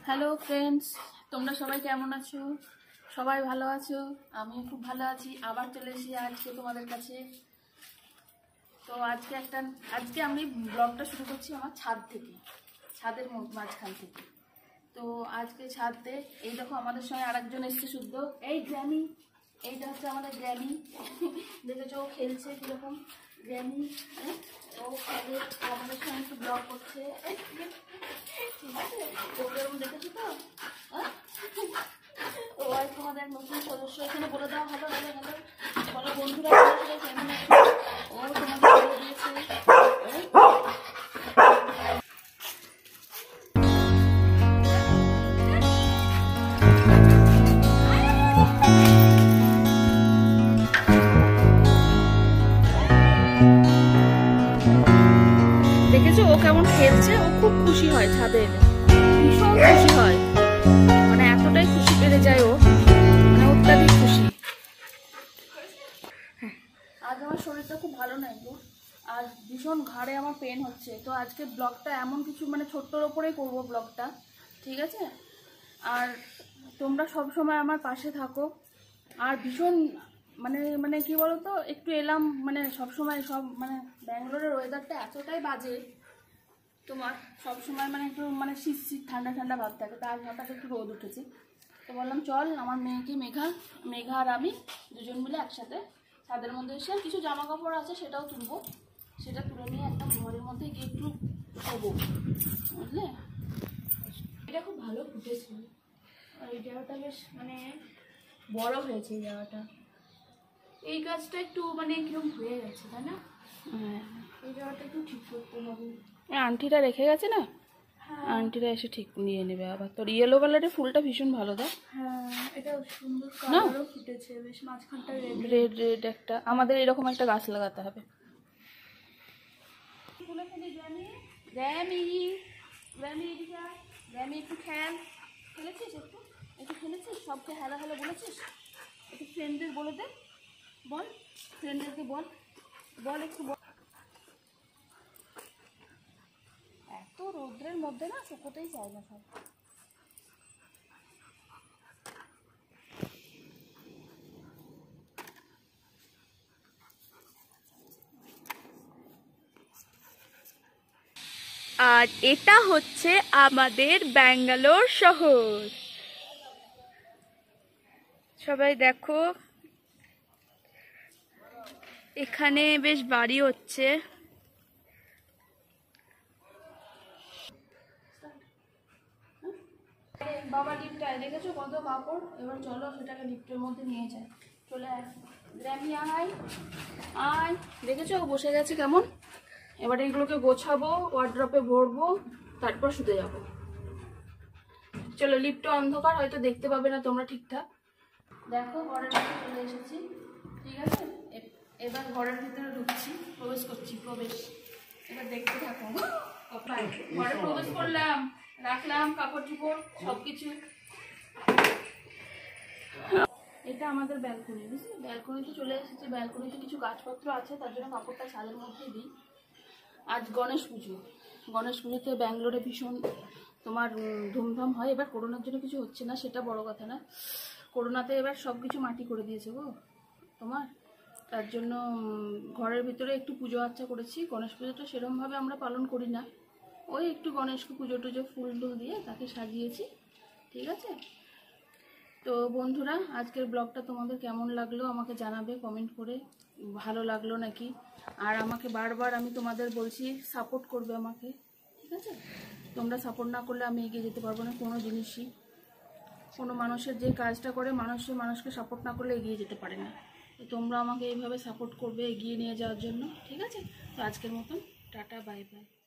Hello friends, তোমরা সবাই কেমন আছো? সবাই ভালো আছো? আমিও খুব ভালো আছি। আবার চলে এসেছি আজকে তোমাদের কাছে। তো আজকে আমি ব্লগটা শুরু করছি আমার ছাদ থেকে, ছাদের মাঝখান থেকে। তো আজকে ছাদে এই দেখো আমাদের সঙ্গে আরেকজন এসছে শুদ্ধ, এই গ্র্যামি। এইটা হচ্ছে আমাদের গ্র্যামি। দেখেছো ও খেলছে কিরকম গ্র্যামি। ও খেলে আমাদের সঙ্গে একটু ব্লগ করছে, ঠিক আছে? ওরকম দেখেছো তো? ও আর তোমাদের নতুন সদস্য এখানে বলে দেওয়া ভালো ভালো ভালো বলো বন্ধুরা কেমন আছে। ও তোমাকে বলে দিয়েছে। দেখেছো ও কেমন খেলছে? ও খুব খুশি হয় ছাদে, ভীষণ খুশি হয়, মানে এতটাই খুশি পেরে যায় ও, মানে অত্যাধিক খুশি। আজ আমার শরীরটা খুব ভালো নাই গো, আর ভীষণ ঘাড়ে আমার পেন হচ্ছে। তো আজকে ব্লগটা এমন কিছু মানে ছোট্টর ওপরেই করবো ব্লগটা, ঠিক আছে? আর তোমরা সব সময় আমার পাশে থাকো। আর ভীষণ মানে মানে কি বলতো, একটু এলাম মানে সবসময় সব মানে ব্যাঙ্গালোরের ওয়েদারটা এতটাই বাজে, তোমার সবসময় মানে একটু মানে শীত শীত ঠান্ডা ঠান্ডা ভাব থাকে। তো আজ হঠাৎ একটু রোদ উঠেছে, তো বললাম চল আমার মেয়েকে মেঘা আর আমি দুজন মিলে একসাথে ছাদের মধ্যে এসে কিছু জামা কাপড় আছে সেটাও তুলবো, সেটা তুলে নিয়ে একদম ঘরের মধ্যে গিয়ে একটু শোবো, বুঝলে? এটা খুব ভালো ফুটেছে, আর এই জায়গাটা বেশ মানে বড় হয়েছে এই জায়গাটা। এই গাছটা একটু মানে কিরকম হয়ে গেছে, তাই না? হ্যাঁ, এই জায়গাটা একটু ঠিক করতে হবে। আন্টিরা রেখে গেছে না, আন্টিরা এসে ঠিক নিয়ে নেবে আবার। তোর ইয়েলো কালারের ফুলটা ভীষণ ভালো দাও। হ্যাঁ, এটা সুন্দর কালারও ফুটেছে, বেশ মাঝখানটা রেড রেড একটা। আমাদের এরকম একটা গাছ লাগাতে হবে। ফুলে ফেলি র্যামি র্যামি র্যামি এদিকে, র্যামি একটু খেলেছিস? একটু খেলেছিস? সবকে হ্যালো হ্যালো বলেছিস? একটু ফ্রেন্ডদের বলে দে, বল ফ্রেন্ডদেরকে বল একটু বল। এত রৌদ্রের মধ্যে না শুকোতেই চায় না সব। আর এটা হচ্ছে আমাদের ব্যাঙ্গালোর শহর। সবাই দেখো, এখানে বেশ বাড়ি হচ্ছে। বাবা লিফটায় দেখেছো কত কাপড়? এবার চলো সেটাকে লিফটের মধ্যে নিয়ে যায়। চলে আয় গ্র্যামি, আয় আয়। দেখেছো বসে গেছে কেমন? এবার এইগুলোকে গোছাবো, ওয়ার্ড্রপে ভরবো, তারপর শুতে যাবো। চলো, লিফটটা অন্ধকার, হয়তো দেখতে পাবে না তোমরা ঠিকঠাক। দেখো ঘরের ভিতরে চলে এসেছি, ঠিক আছে? এবার ঘরের ভিতরে ঢুকছি, প্রবেশ করছি, প্রবেশ। এবার দেখতে থাকো। ঘরে প্রবেশ করলাম, রাখলাম কাপড় চোপড় সবকিছু। এটা আমাদের ব্যালকনি, বুঝলি? ব্যালকনিতে চলে এসেছি। ব্যালকনিতে কিছু গাছপত্র আছে, তার জন্য কাপড়টা ছাদের মধ্যে দিই। আজ গণেশ পুজো, গণেশ পুজোতে ব্যাঙ্গালোরে ভীষণ তোমার ধুমধাম হয়। এবার করোনার জন্য কিছু হচ্ছে না, সেটা বড় কথা না। করোনাতে এবার সব কিছু মাটি করে দিয়েছে গো তোমার, তার জন্য ঘরের ভিতরে একটু পুজো আর্চা করেছি। গণেশ পুজোটা সেরকমভাবে আমরা পালন করি না, ওই একটু গণেশকে পুজো টুজো ফুল টুল দিয়ে তাকে সাজিয়েছি, ঠিক আছে? তো বন্ধুরা, আজকের ব্লগটা তোমাদের কেমন লাগলো আমাকে জানাবে কমেন্ট করে, ভালো লাগলো নাকি। আর আমাকে বারবার আমি তোমাদের বলছি সাপোর্ট করবে আমাকে, ঠিক আছে? তোমরা সাপোর্ট না করলে আমি এগিয়ে যেতে পারবো না কোনো জিনিসই। কোনো মানুষের যে কাজটা করে মানুষকে সাপোর্ট না করলে এগিয়ে যেতে পারে না। তো তোমরা আমাকে এইভাবে সাপোর্ট করবে এগিয়ে নিয়ে যাওয়ার জন্য, ঠিক আছে? তো আজকের মতন টাটা, বাই বাই।